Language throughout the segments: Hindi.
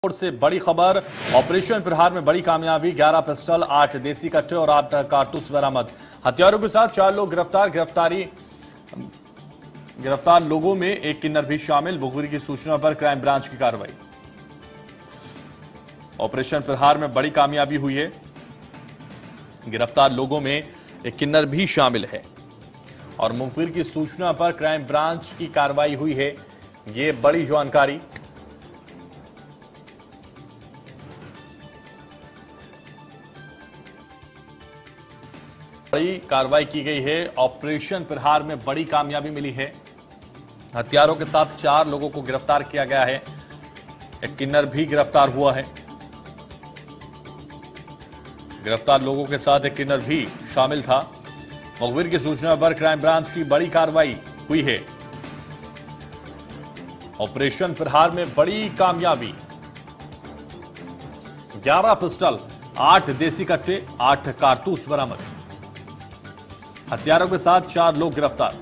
से बड़ी खबर। ऑपरेशन प्रहार में बड़ी कामयाबी, 11 पिस्टल, 8 देसी कट्टे और 8 कारतूस बरामद। हथियारों के साथ 4 लोग गिरफ्तार। गिरफ्तार लोगों में एक किन्नर भी शामिल। मुखबिर की सूचना पर क्राइम ब्रांच की कार्रवाई। ऑपरेशन प्रहार में बड़ी कामयाबी हुई है। गिरफ्तार लोगों में एक किन्नर भी शामिल है और मुखबिर की सूचना पर क्राइम ब्रांच की कार्रवाई हुई है। ये बड़ी जानकारी। बड़ी कार्रवाई की गई है। ऑपरेशन प्रहार में बड़ी कामयाबी मिली है। हथियारों के साथ 4 लोगों को गिरफ्तार किया गया है। एक किन्नर भी गिरफ्तार हुआ है। गिरफ्तार लोगों के साथ एक किन्नर भी शामिल था। मुखबिर की सूचना पर क्राइम ब्रांच की बड़ी कार्रवाई हुई है। ऑपरेशन प्रहार में बड़ी कामयाबी, 11 पिस्टल, 8 देसी कट्टे, 8 कारतूस बरामद। हथियारों के साथ 4 लोग गिरफ्तार।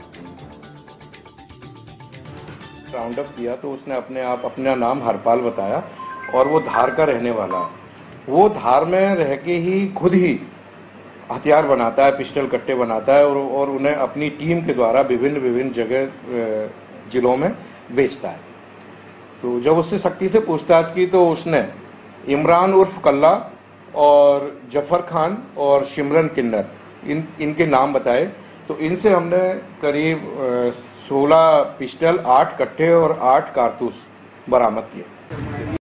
राउंड अप किया तो उसने अपना नाम हरपाल बताया और वो धार का रहने वाला है। वो धार में रह के ही खुद ही हथियार बनाता है, पिस्टल कट्टे बनाता है और उन्हें अपनी टीम के द्वारा विभिन्न जगह जिलों में बेचता है। तो जब उससे सख्ती से पूछताछ की तो उसने इमरान उर्फ कल्ला और जफर खान और सिमरन किन्नर इनके नाम बताए। तो इनसे हमने करीब 16 पिस्टल, 8 कट्टे और 8 कारतूस बरामद किए।